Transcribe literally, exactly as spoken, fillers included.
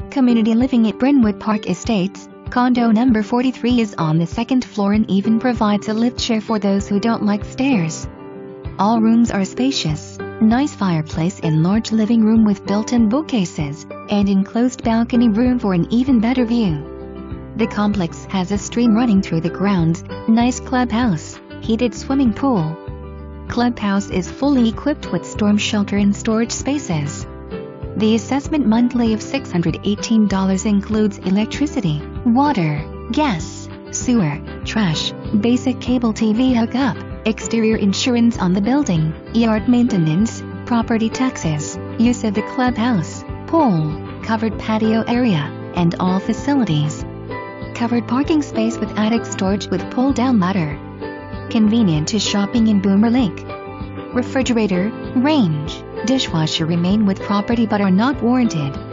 Community living at Brentwood Park Estates, condo number forty-three is on the second floor and even provides a lift chair for those who don't like stairs. All rooms are spacious, nice fireplace and large living room with built-in bookcases, and enclosed balcony room for an even better view. The complex has a stream running through the grounds, nice clubhouse, heated swimming pool. Clubhouse is fully equipped with storm shelter and storage spaces. The assessment monthly of six hundred eighteen dollars includes electricity, water, gas, sewer, trash, basic cable T V hookup, exterior insurance on the building, yard maintenance, property taxes, use of the clubhouse, pool, covered patio area, and all facilities. Covered parking space with attic storage with pull-down ladder. Convenient to shopping in Boomer Lake. Refrigerator, range, dishwasher remain with property but are not warranted.